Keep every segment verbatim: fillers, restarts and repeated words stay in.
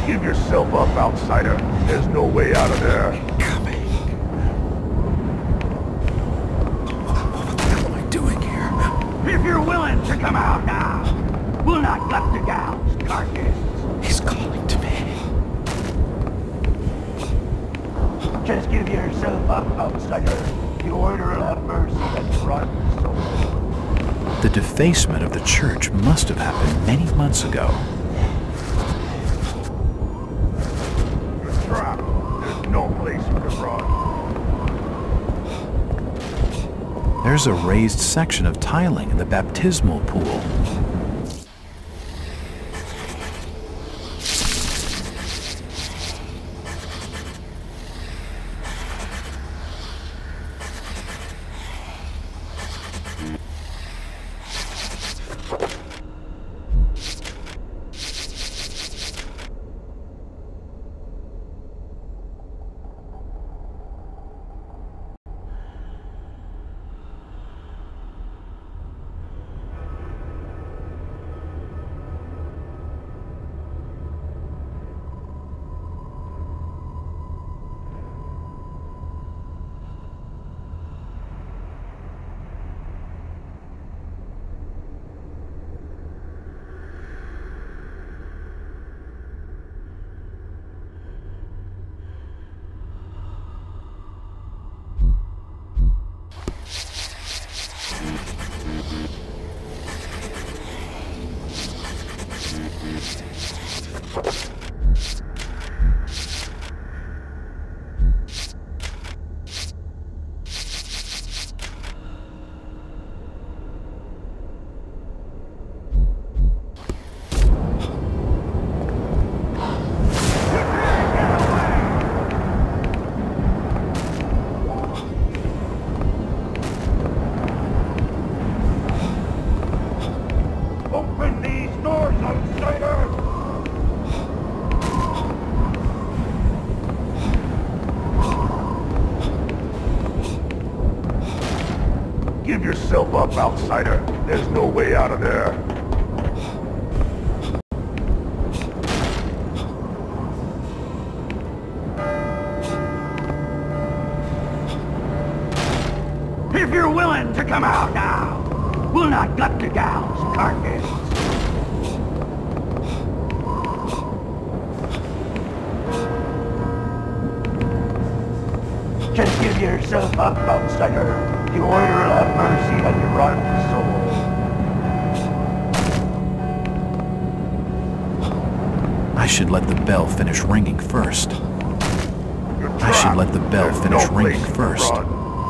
Give yourself up, outsider. There's no way out of there. Coming. What the hell am I doing here? If you're willing to come out now, we'll not gut the gal's carcass. He's calling to me. Just give yourself up, outsider. The order will have mercy on your rotten soul. The defacement of the church must have happened many months ago. You're trapped. There's no place you can run. There's a raised section of tiling in the baptismal pool. Give yourself up, outsider. There's no way out of there. If you're willing to come out now, we'll not gut the gal's carcass. Just give yourself up, outsider. The order will have mercy on your rotten soul. I should let the bell finish ringing first. I should let the bell There's finish no ringing place to first. run.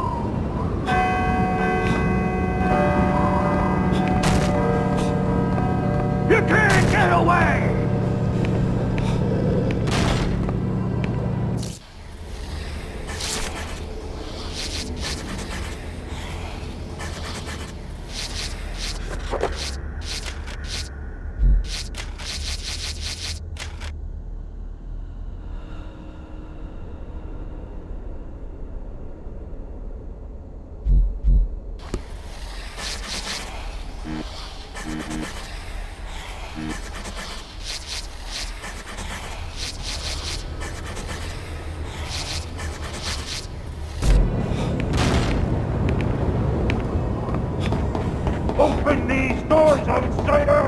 You can't get away! Open these doors, outsider!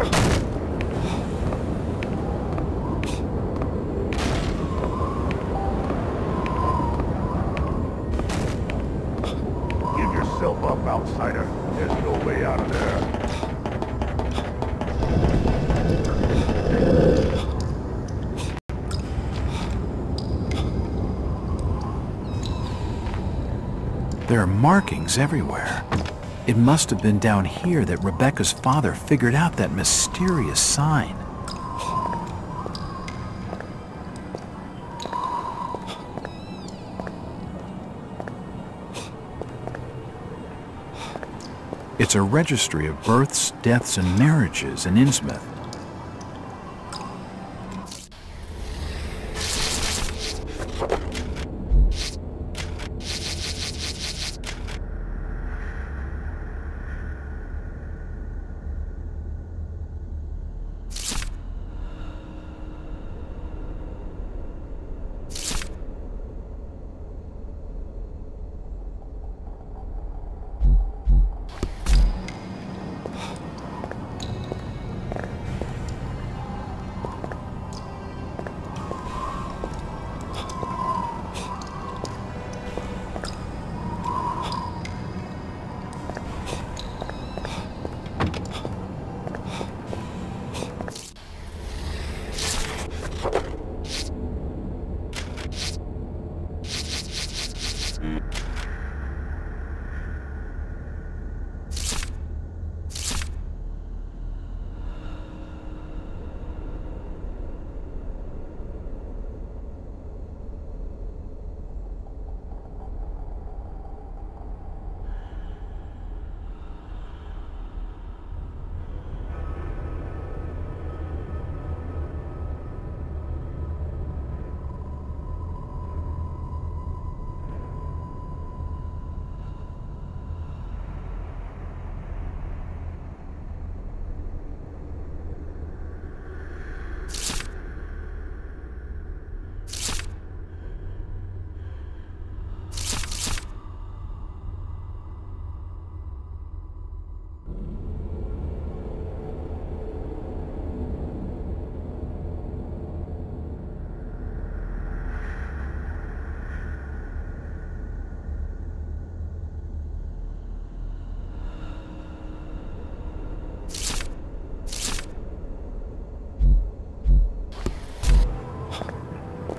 Give yourself up, outsider. There's no way out of there. There are markings everywhere. It must have been down here that Rebecca's father figured out that mysterious sign. It's a registry of births, deaths, and marriages in Innsmouth.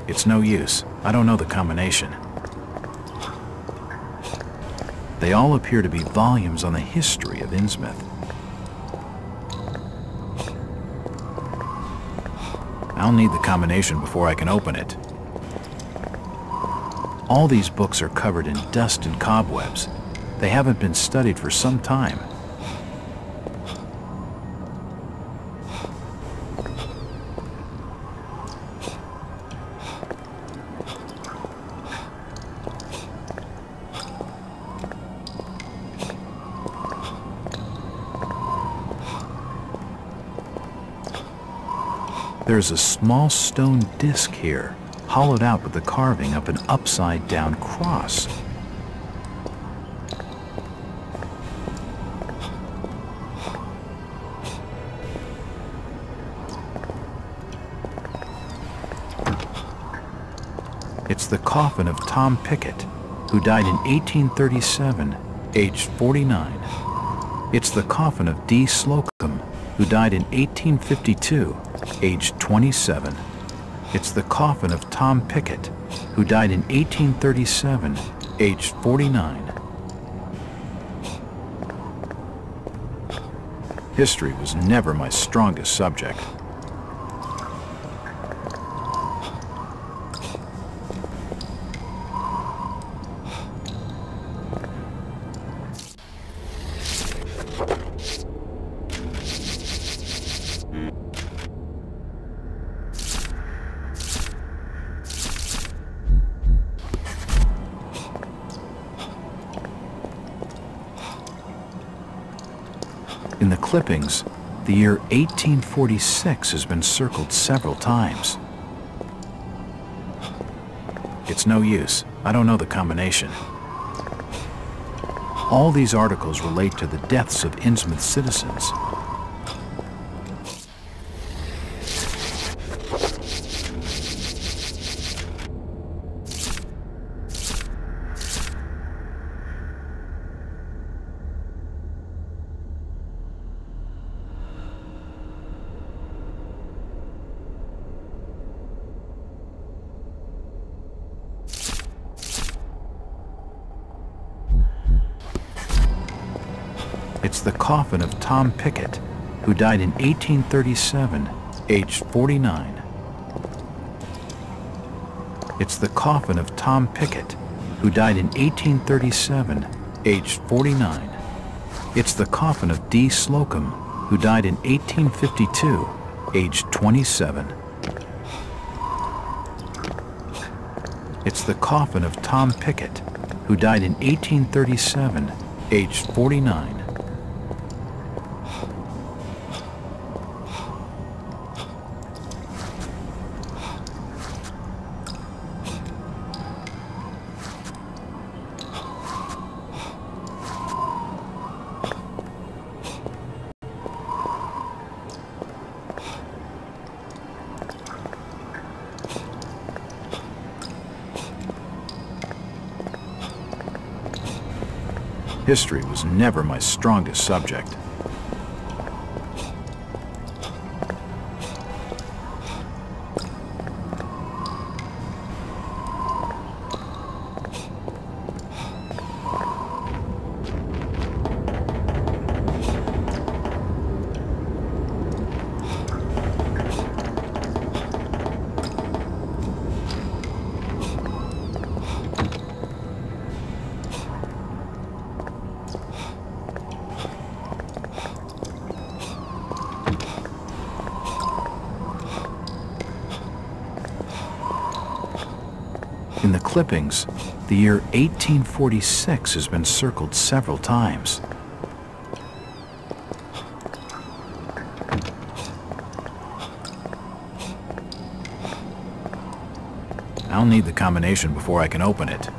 It's no use. I don't know the combination. They all appear to be volumes on the history of Innsmouth. I'll need the combination before I can open it. All these books are covered in dust and cobwebs. They haven't been studied for some time. There's a small stone disc here, hollowed out with the carving of an upside-down cross. It's the coffin of Tom Pickett, who died in eighteen thirty-seven, aged forty-nine. It's the coffin of D. Slocum, who died in eighteen fifty-two, aged twenty-seven. It's the coffin of Tom Pickett, who died in eighteen thirty-seven, aged forty-nine. History was never my strongest subject. In the clippings, the year eighteen forty-six has been circled several times. It's no use. I don't know the combination. All these articles relate to the deaths of Innsmouth citizens. It's the coffin of Tom Pickett, who died in eighteen thirty-seven, aged forty-nine. It's the coffin of Tom Pickett, who died in eighteen thirty-seven, aged forty-nine. It's the coffin of D. Slocum, who died in eighteen fifty-two, aged twenty-seven. It's the coffin of Tom Pickett, who died in eighteen thirty-seven, aged forty-nine. History was never my strongest subject. In the clippings, the year eighteen forty-six has been circled several times. I'll need the combination before I can open it.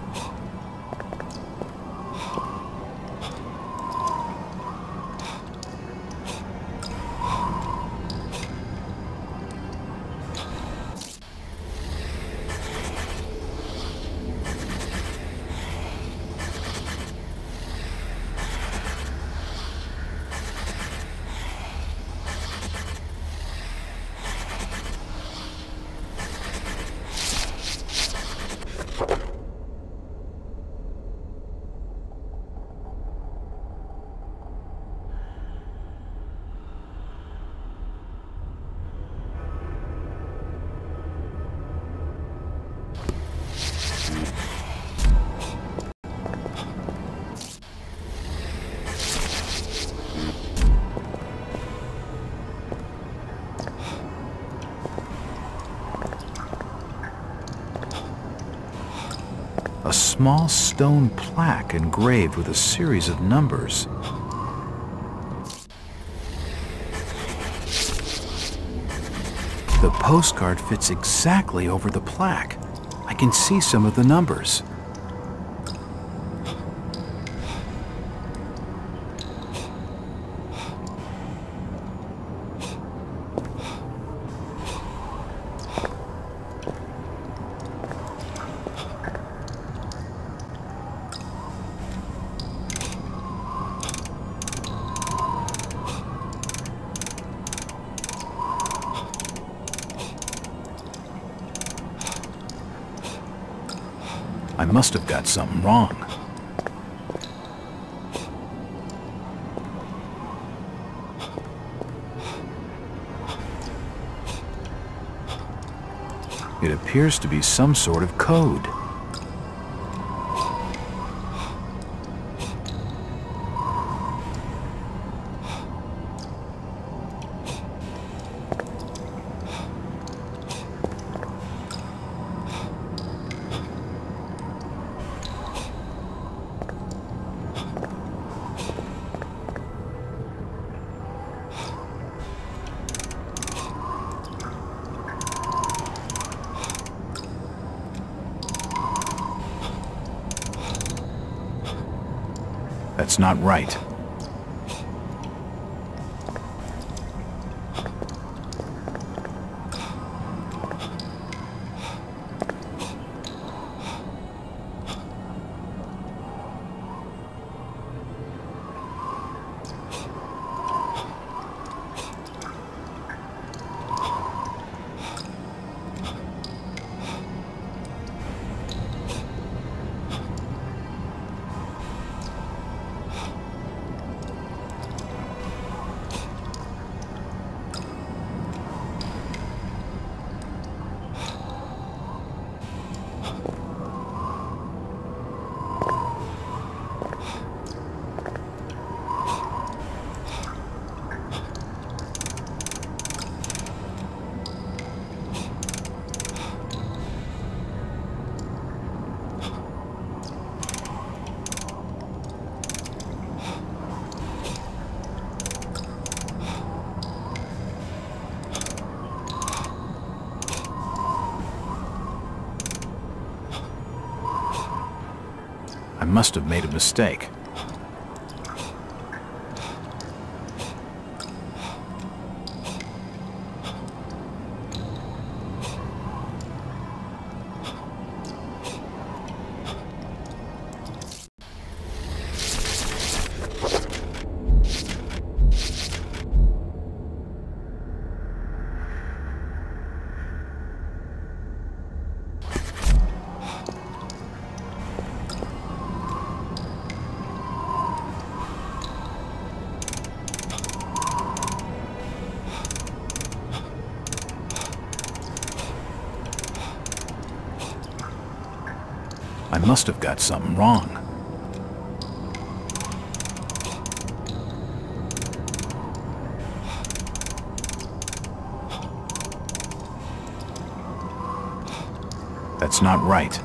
a small stone plaque engraved with a series of numbers. The postcard fits exactly over the plaque. I can see some of the numbers. I must have got something wrong. It appears to be some sort of code. That's not right. I must have made a mistake. I must have got something wrong. That's not right.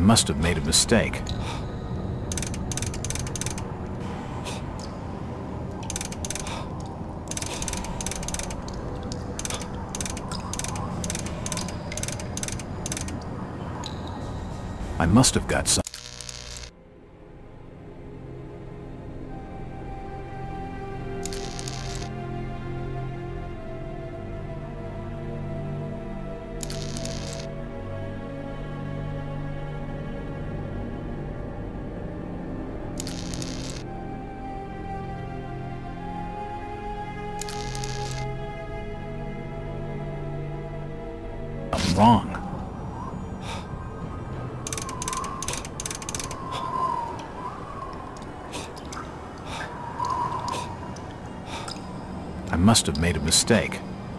must have made a mistake. I must have got some. I'm wrong. I must have made a mistake.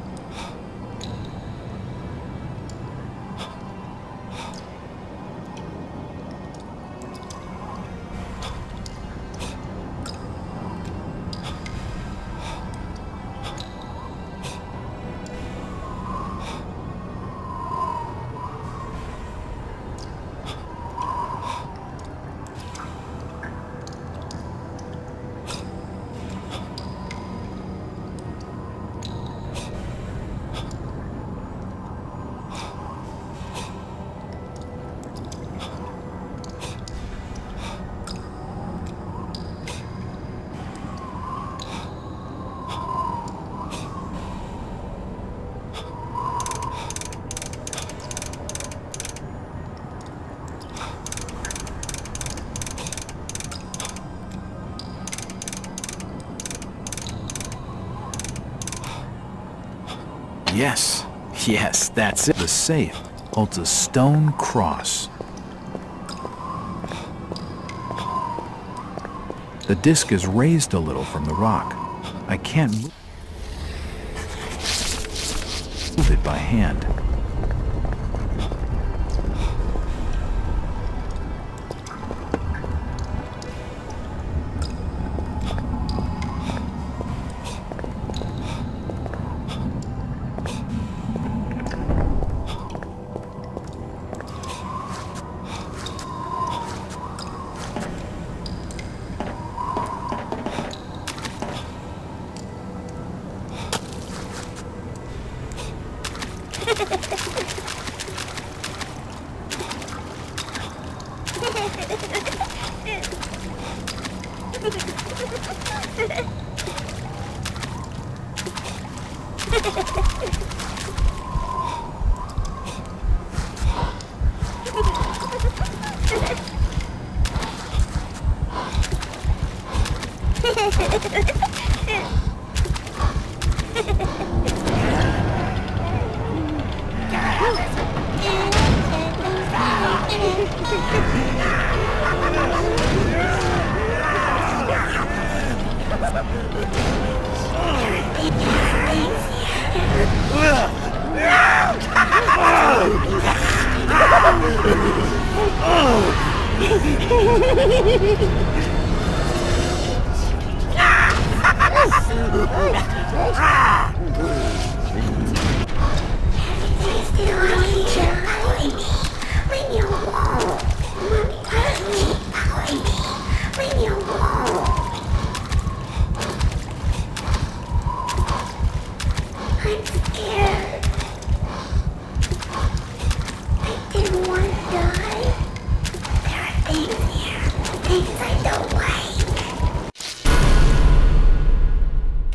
Yes, yes, that's it. The safe holds a stone cross. The disc is raised a little from the rock. I can't move it by hand.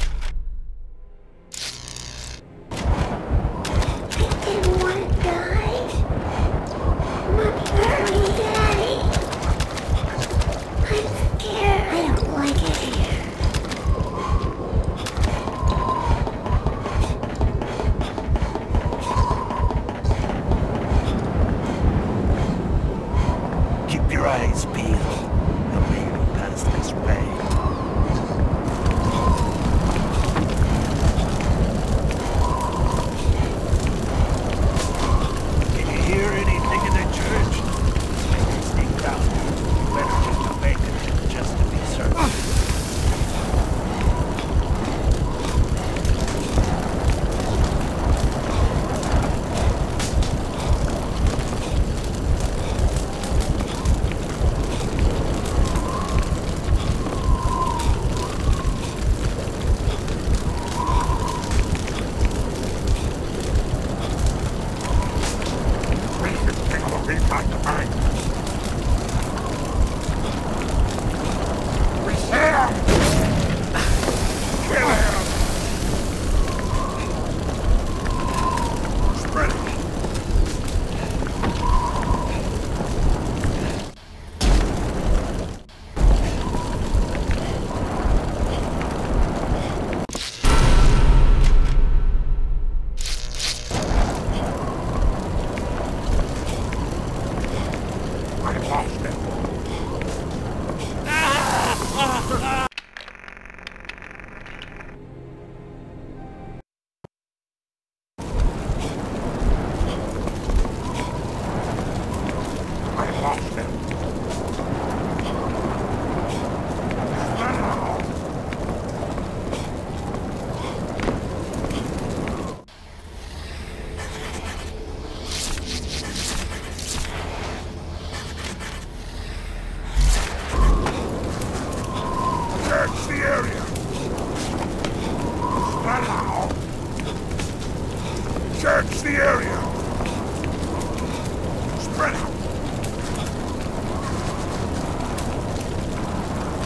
I didn't want to die.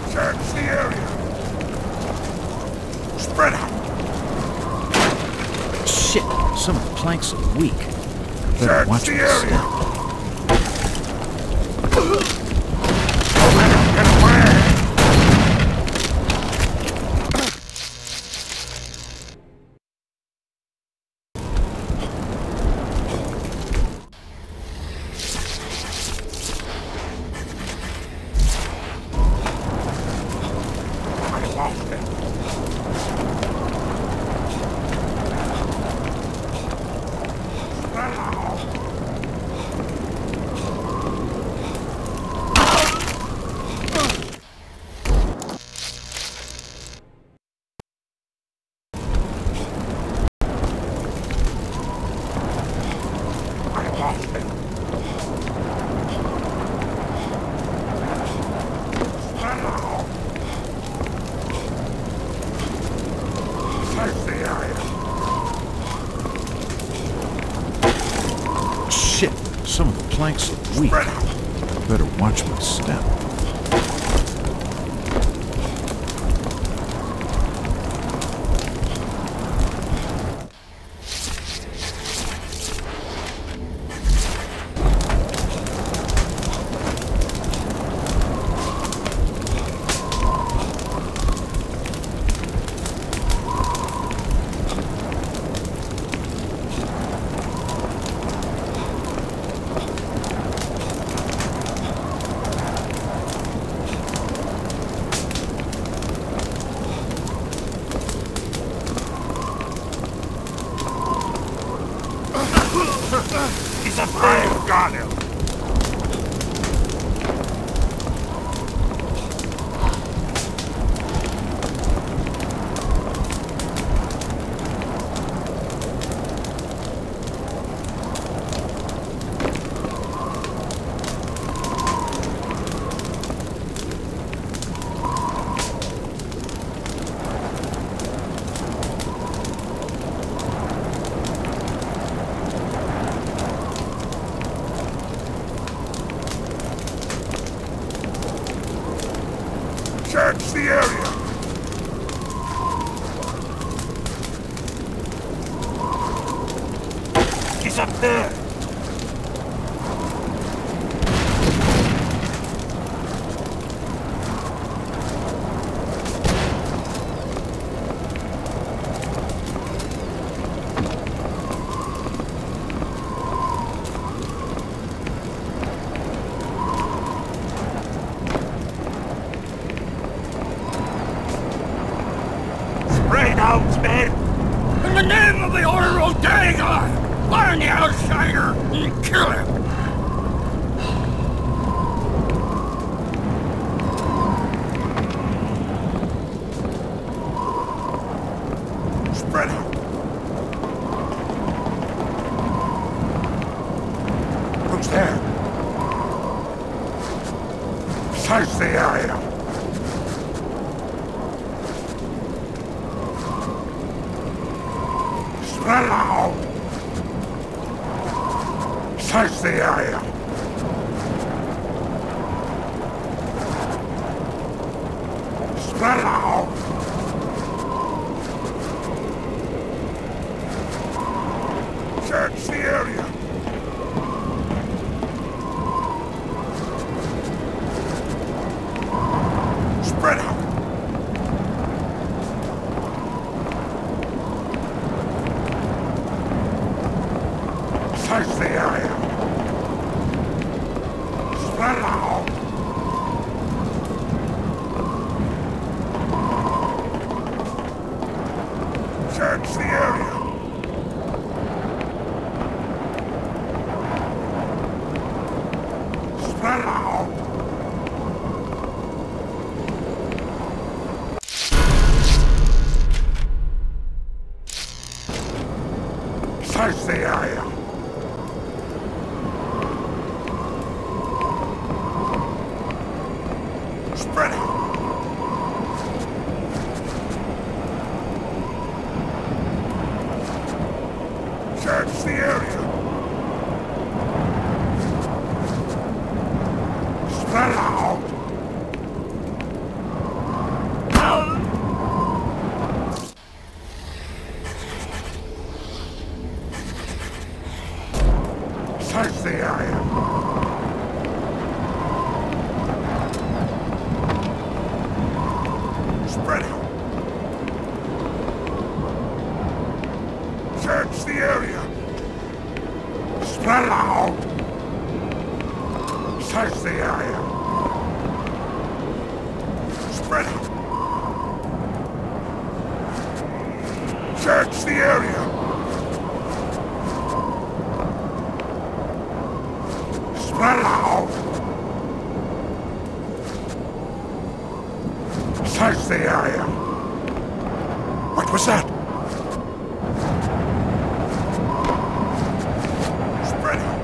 Search the area. Spread out. Shit, some of the planks are weak. Better Search watch the my area. step. Get away. I lost it. Spread out. I lost it. Spread out. Search the area. Shit, some of the planks are weak. Spread out. Better watch my step. He's afraid. I've got him. Search the area. He's up there. Spread out, man. In the name of the Order of Dagon, find the outsider and kill him! Spread out. Who's there? Search the area. Spread out. Search the area. Spread out. Search the area. Spread out. Search the area. Spread out. Search the area. Spread out. Search the area. Spread out. Search the area. Spread out. Spread out. Search the area. Spread out. Search the area. What was that? Spread out.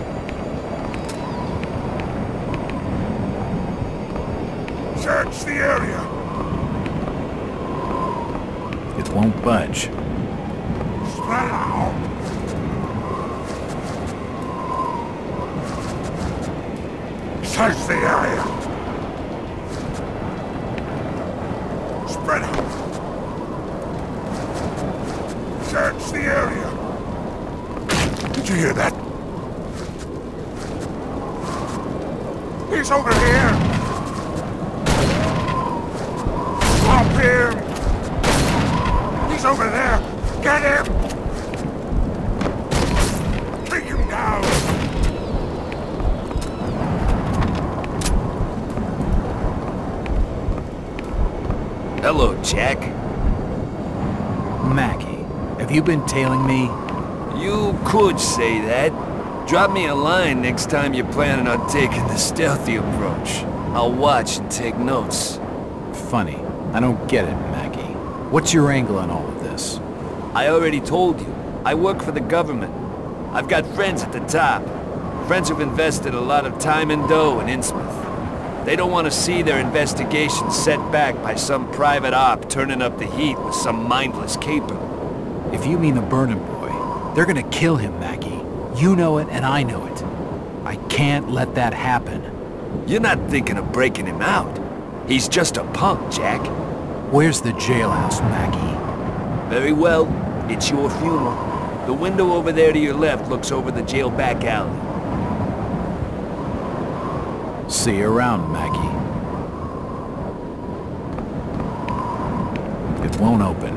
Search the area. It won't budge. Spread out. Search the area. Spread out. Search the area. Did you hear that? He's over here. Stop him. He's over there. Get him. Take him down. Hello, Jack. Mackie, have you been tailing me? You could say that. Drop me a line next time you're planning on taking the stealthy approach. I'll watch and take notes. Funny. I don't get it, Mackie. What's your angle on all of this? I already told you. I work for the government. I've got friends at the top. Friends who've invested a lot of time and dough in Innsmouth. They don't want to see their investigation set back by some private op turning up the heat with some mindless caper. If you mean the Burnham boy, they're gonna kill him, Mackie. You know it and I know it. I can't let that happen. You're not thinking of breaking him out. He's just a punk, Jack. Where's the jailhouse, Mackie? Very well. It's your funeral. The window over there to your left looks over the jail back alley. See you around, Mackie. It won't open.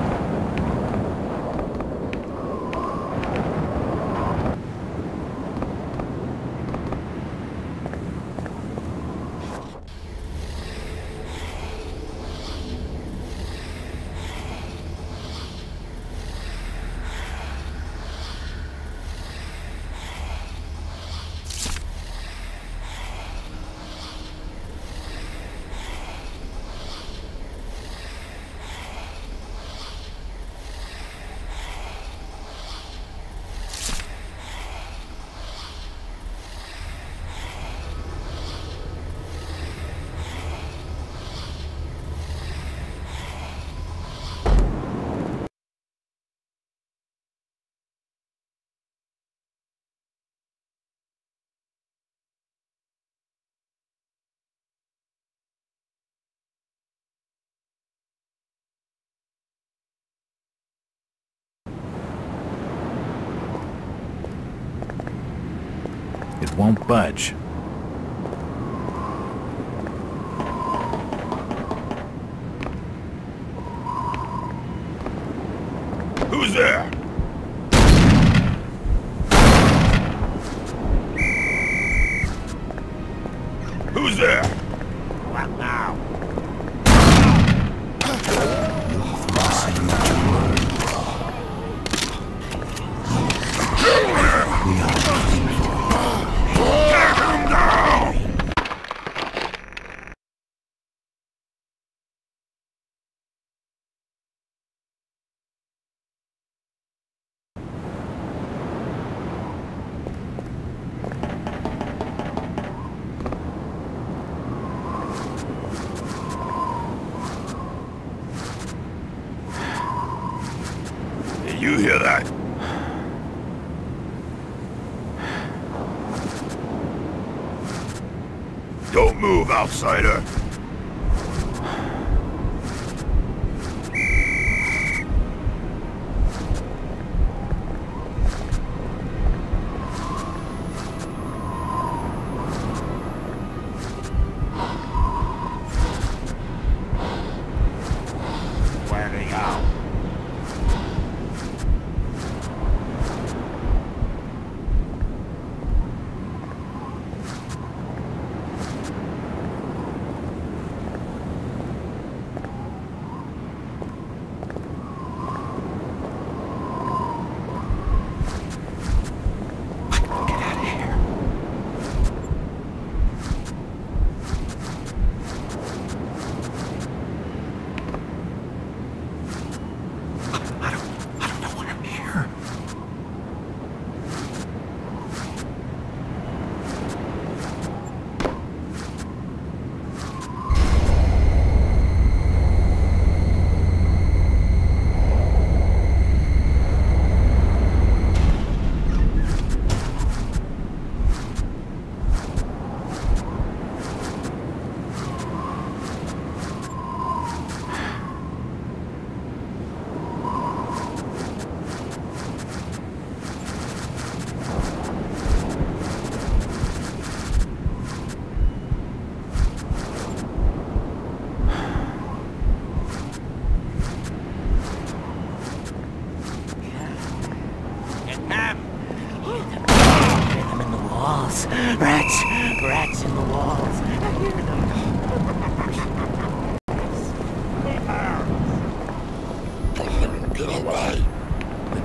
It won't budge. Who's there? Who's there? What now? You hear that? Don't move, outsider. Where'd he go?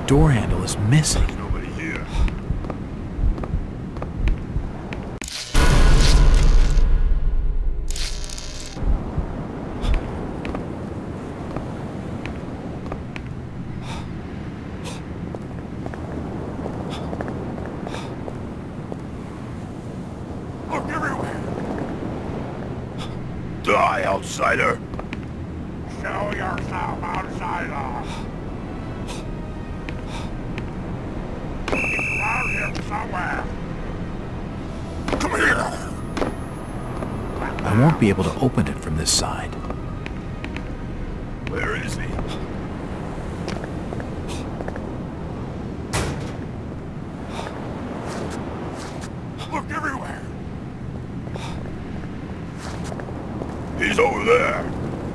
door handle is missing. There's nobody here. Look everywhere. Die, outsider. Show yourself, outsider. He's around here somewhere. Come here. I won't be able to open it from this side. Where is he? Look everywhere. He's over there.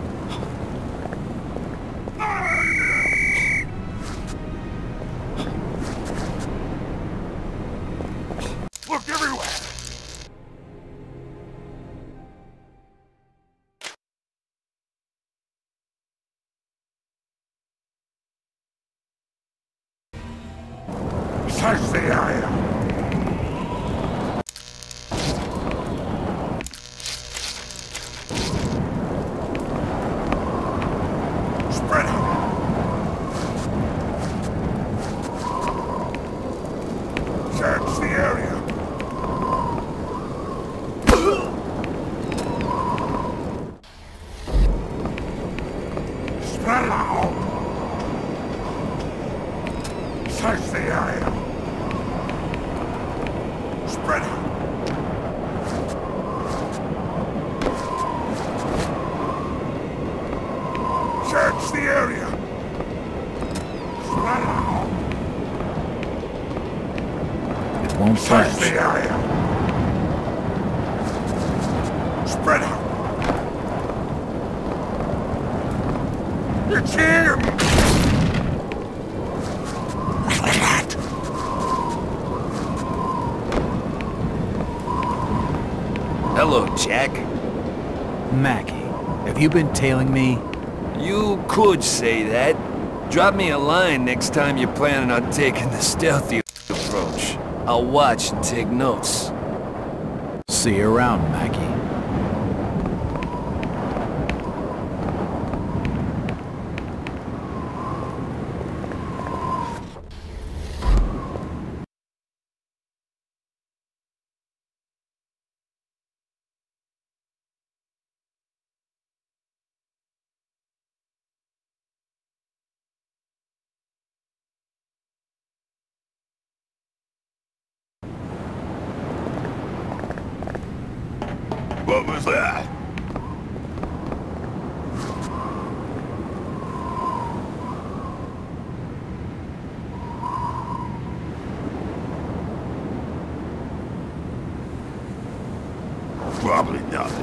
Look everywhere. Search the area. Spread out. Search the area. Spread out. Search the area. Spread out. Search the area. Spread out. It won't Search flash. the area. Spread out. It's him. Hello, Jack. Mackie, have you been tailing me? You could say that. Drop me a line next time you're planning on taking the stealthy approach. I'll watch and take notes. See you around, Mackie. What was that? Probably nothing.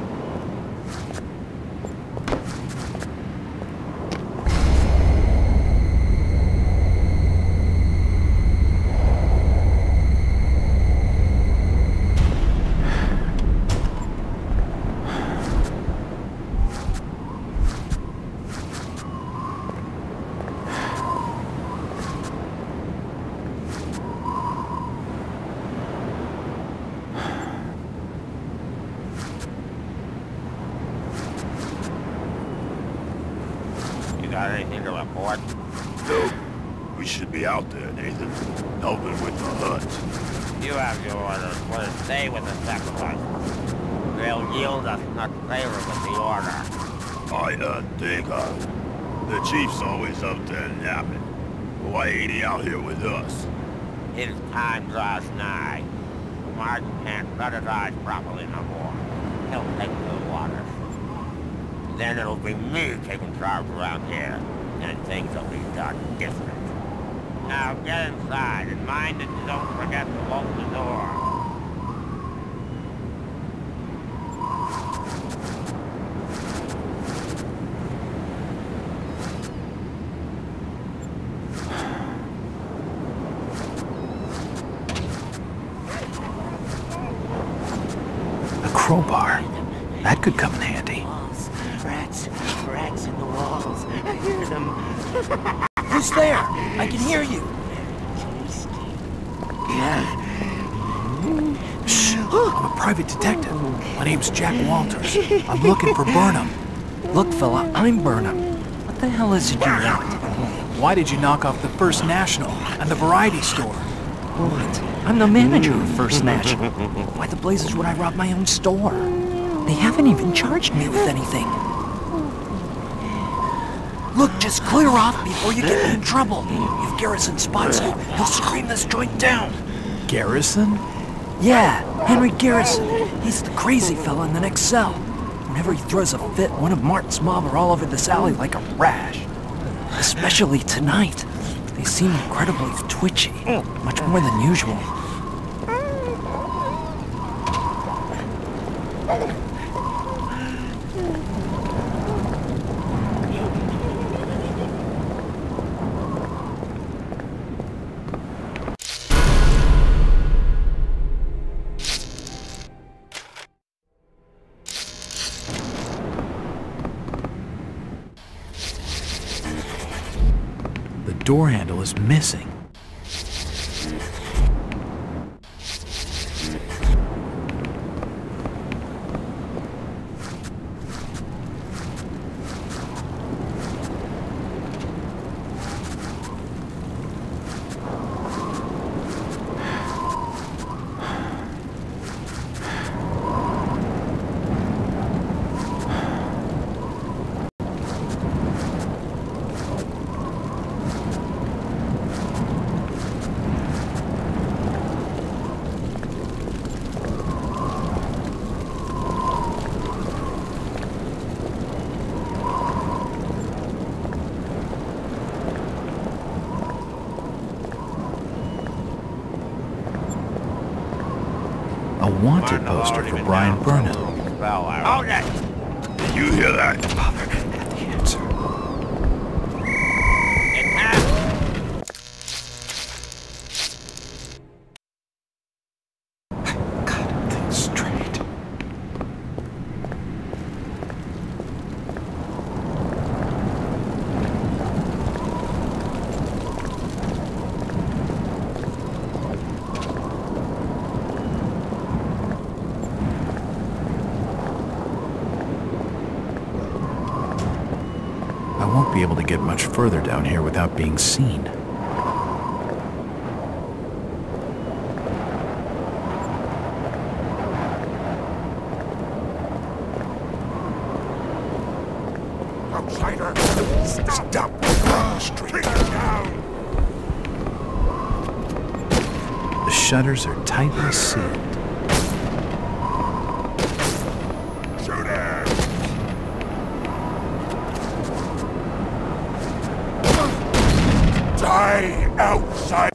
Got anything to report? Nope. We should be out there, Nathan. Helping with the hunt. You have your orders. We'll stay with the sacrifice. They'll yield us not favor with the order. I, uh, think, uh, the chief's always up there napping. Why ain't he out here with us? His time draws nigh. Martin can't strategize properly no more. He'll take the waters. Then it'll be me taking charge around here, and things will be done different. Now get inside, and mind that you don't forget to lock the door. A crowbar. That could come in handy. Rats, rats in the walls. I hear them. Who's there? I can hear you. Shh. I'm a private detective. My name's Jack Walters. I'm looking for Burnham. Look, fella, I'm Burnham. What the hell is it you want? Why did you knock off the First National and the variety store? What? I'm the manager of First National. Why the blazes would I rob my own store? They haven't even charged me with anything. Look, just clear off before you get me in trouble. If Garrison spots you, he'll scream this joint down. Garrison? Yeah, Henry Garrison. He's the crazy fella in the next cell. Whenever he throws a fit, one of Martin's mob are all over this alley like a rash. Especially tonight. They seem incredibly twitchy, much more than usual. The door handle is missing. A wanted poster for Brian Burnham. Hold it! Did you hear that? Oh, they're gonna get the answer. It's him! God, things straight. I won't be able to get much further down here without being seen. Outsider! Stop! Straight down! The shutters are tightly sealed. Shoot her! Die outside!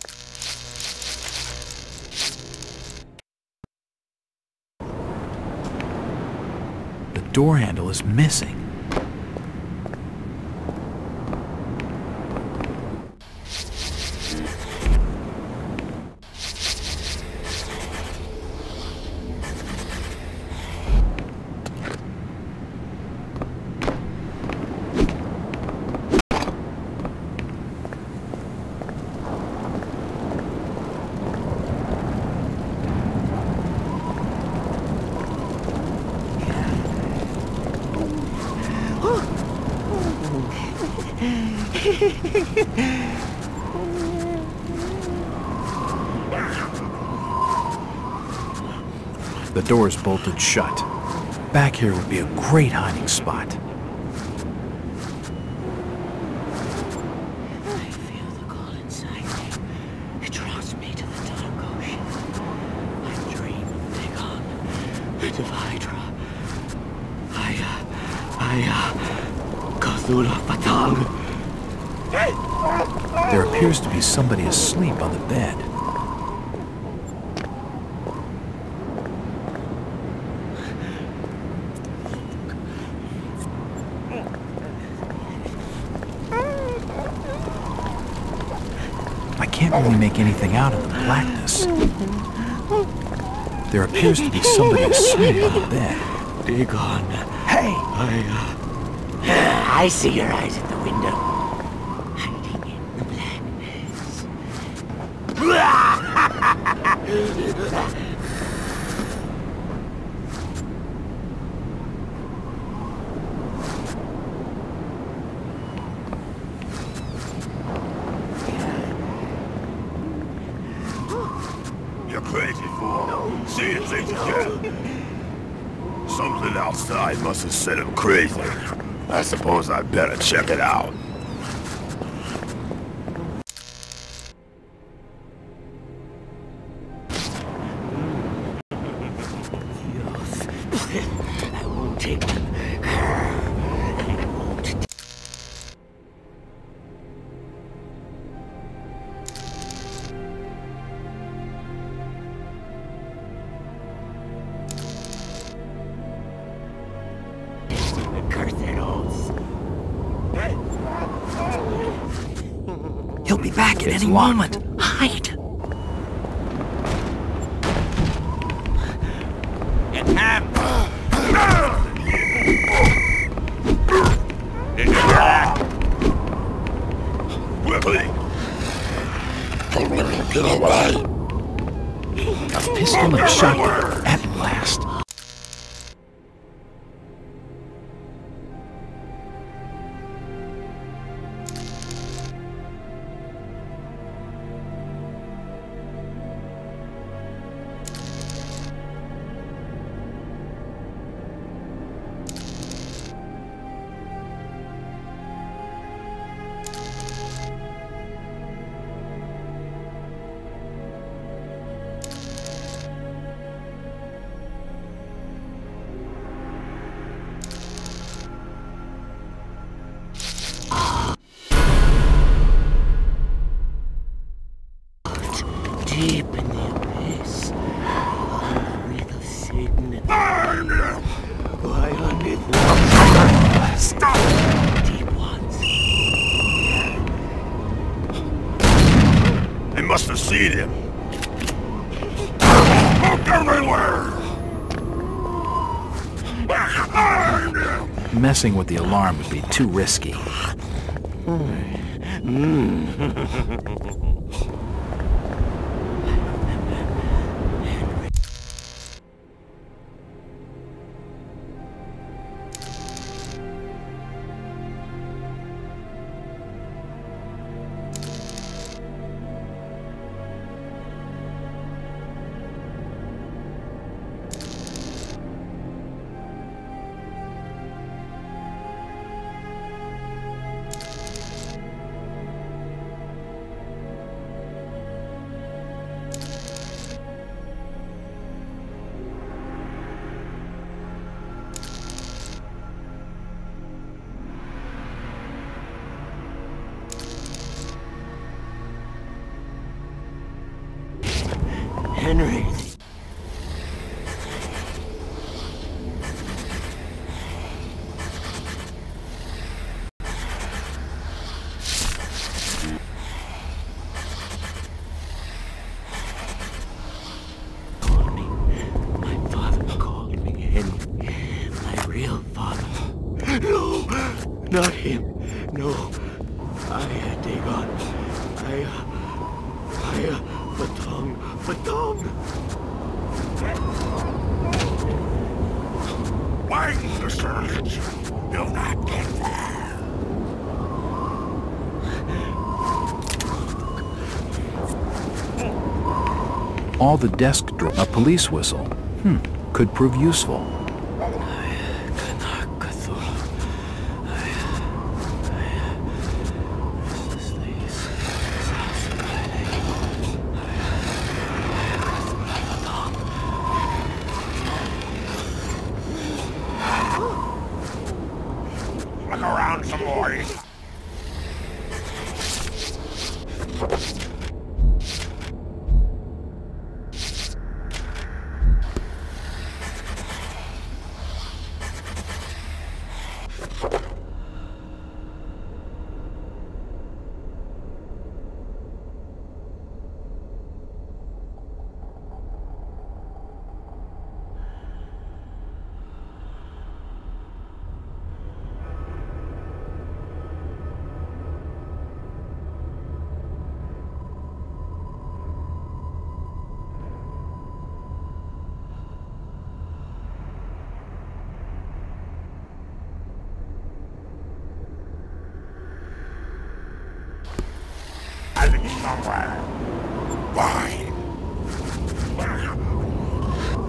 The door handle is missing. The door's bolted shut. Back here would be a great hiding spot. I feel the call inside me. It draws me to the dark ocean. I dream of Dagon, and of Hydra. I, uh, I, uh, Cthulhu Fatang. There appears to be somebody asleep on the bed. I can't really make anything out of the blackness. There appears to be somebody asleep on the bed. Dagon. Hey! I, uh... I see your eyes at the window. Hiding in see anything yet. Something outside must have set him crazy. I suppose I better check it out. I won't take them. I won't. He'll be back at It's any locked. moment. Hide! It's him! Did you hear that? Quickly! Get away! A pistol and a shotgun at last. Deep in the abyss, under the Satan and why under the stop deep ones. They must have seen him. Everywhere! Messing with the alarm would be too risky. Henry. Called me. My father called me Henry. My real father. No, not him. No. I had Dagon. I, I, uh, Batong, Batong. Wait, the surge! You'll not get there! All the desk drawers. A police whistle. Hmm, could prove useful. Look around some more. Somewhere. Why?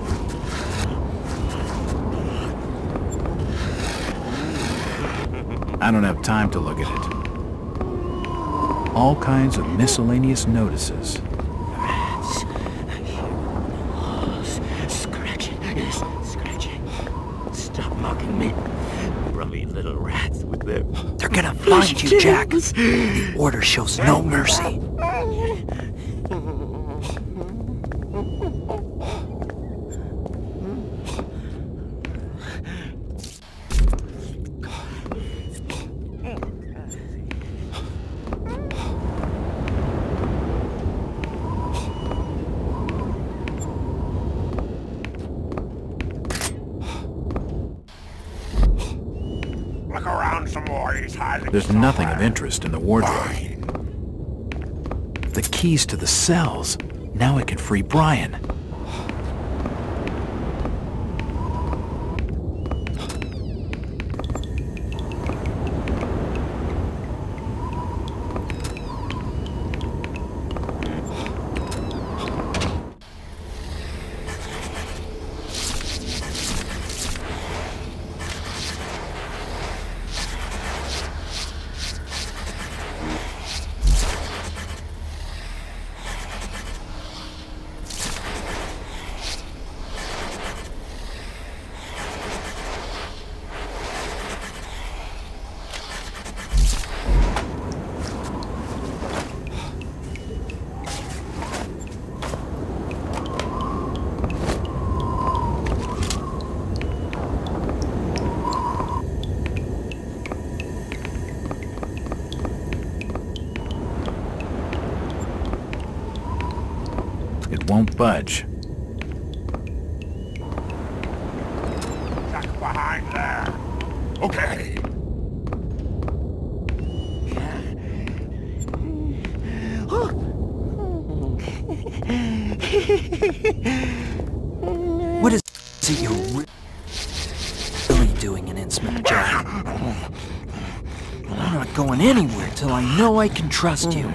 I don't have time to look at it. All kinds of miscellaneous notices. Rats. I hear them in the walls. Scratching. Yes, scratching. Stop mocking me. Rummy little rats with their... They're gonna find you, Jack. The order shows no mercy. Look around some more. He's hiding. There's somewhere. nothing of interest in the wardrobe. The keys to the cells. Now I can free Brian. It won't budge. Duck behind there. Okay. What is it you're re- really doing in Innsmouth, Jack? I'm not going anywhere till I know I can trust you.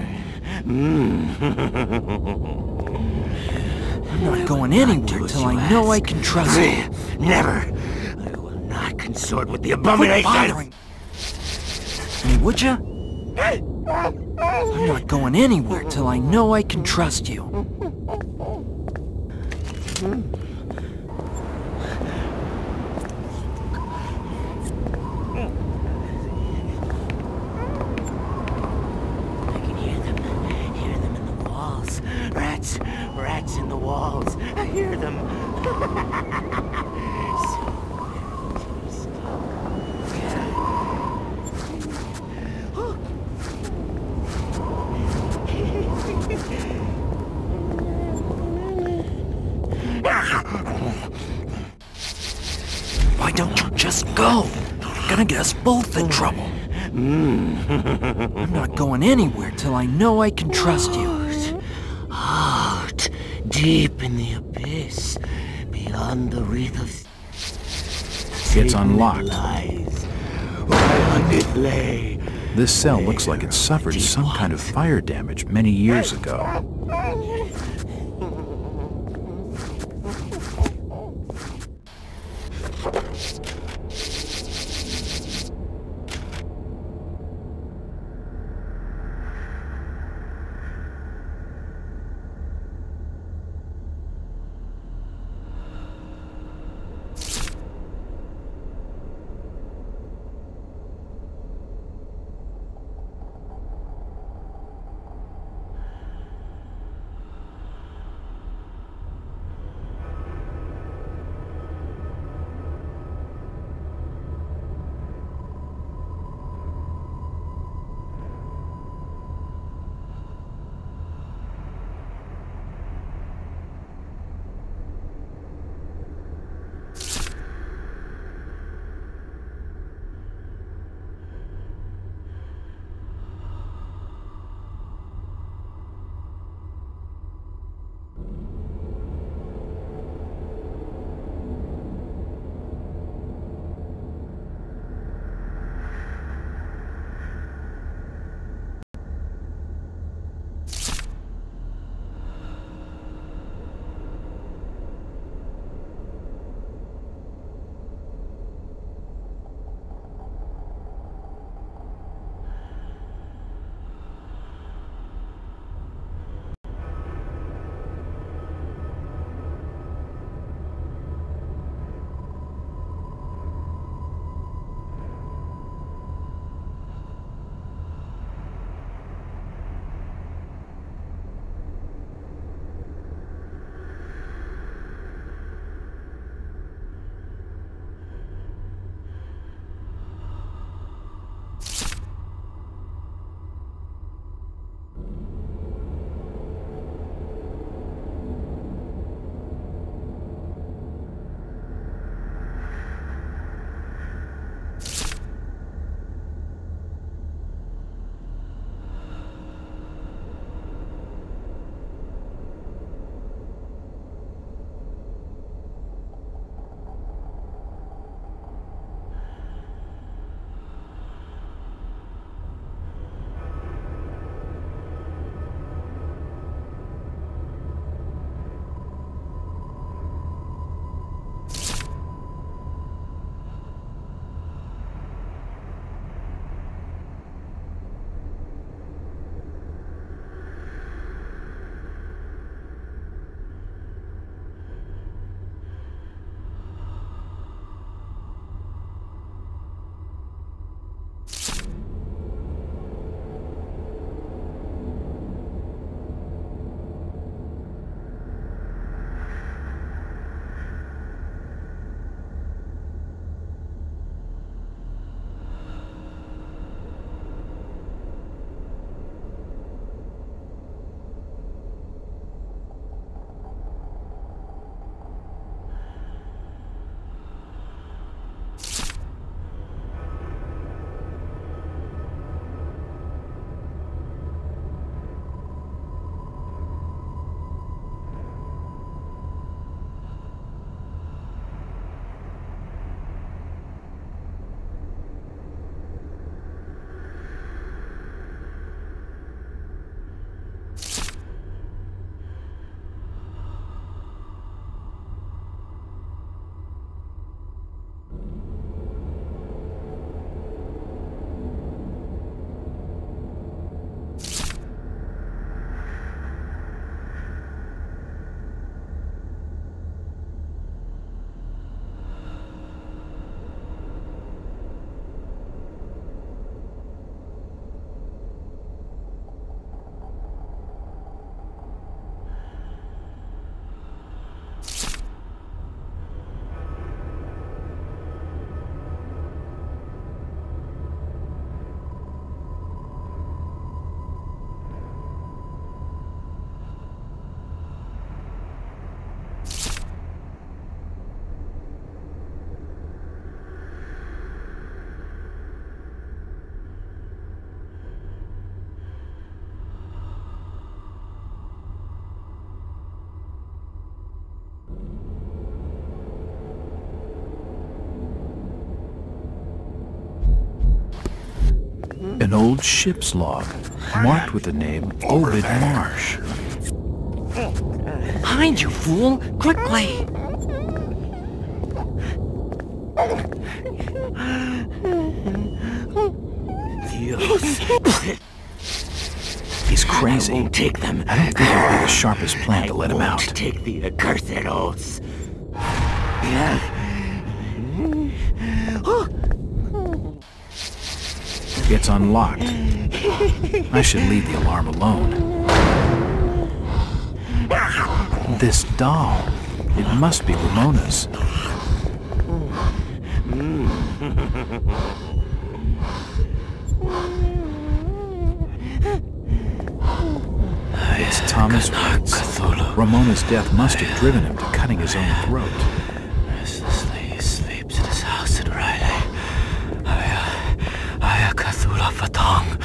I'm not going anywhere till I know I can trust you. Never. I will not consort with the Quit abomination. bothering me, would ya? I'm not going anywhere till I know I can trust you. I can hear them. Hear them in the walls. Rats. Rats in the walls. I hear them. Why don't you just go? You're gonna get us both in trouble. I'm not going anywhere till I know I can trust you. Out, deep in the abyss, beyond the wreath of... It's unlocked. Lies, whereon it lay. This cell looks like it suffered some kind of fire damage many years ago. An old ship's log, marked with the name Obed Marsh. Behind you, fool! Quickly! He's crazy. I won't take them. I don't think it would be the sharpest plan to let him I out. won't take the accursed oaths. Yeah. It's unlocked. I should leave the alarm alone. This doll. It must be Ramona's. It's Thomas Waits. Ramona's death must have driven him to cutting his own throat. Restlessly sleeps at his house at Riley. I, I, Cthulhu Fatong.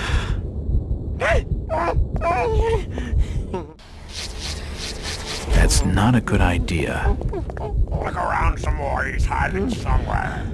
That's not a good idea. Look around some more. He's hiding somewhere.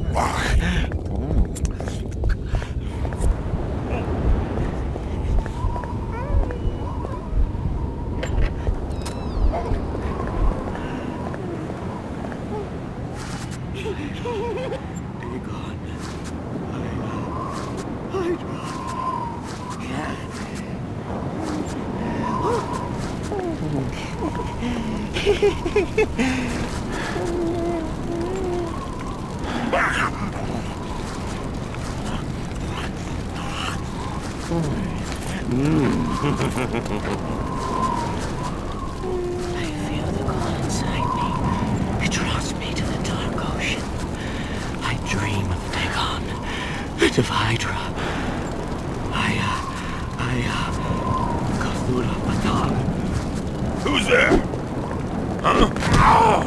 I feel the call inside me. It draws me to the dark ocean. I dream of Dagon, and of Hydra. I, uh, I, uh, Cthulhu Fatong. Who's there? Huh?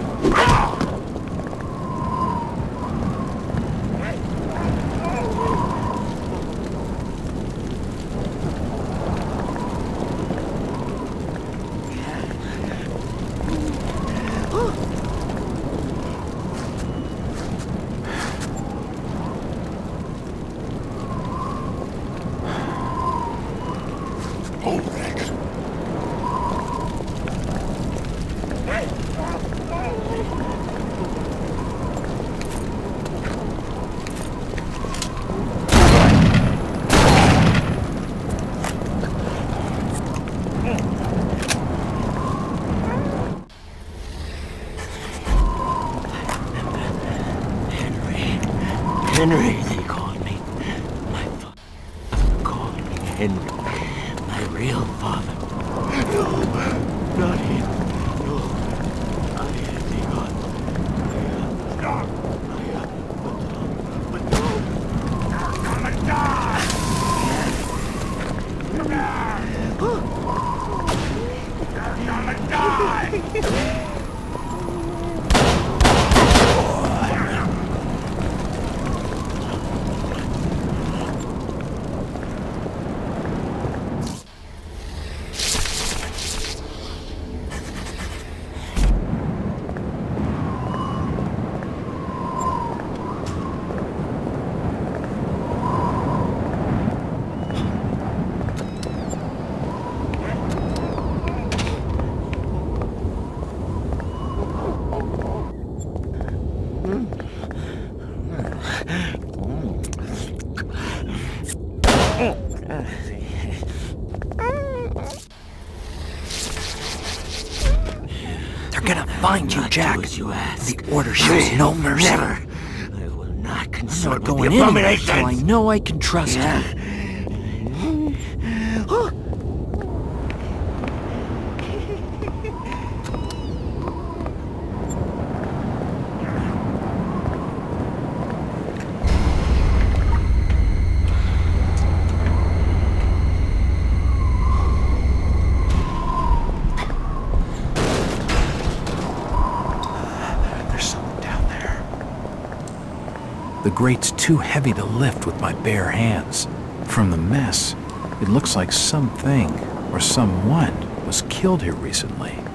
Henry, they called me. My father called me Henry. My real father. No, not him. No. I am Dagon. I am. I am. But no. You're gonna die! Come here! You're gonna die! They're gonna find you, Jack. As you ask. The order shows no mercy. Never. I will not consort I'm not with going the in abominations. until I know I can trust Yeah. you. The grate's too heavy to lift with my bare hands. From the mess, it looks like something or someone was killed here recently.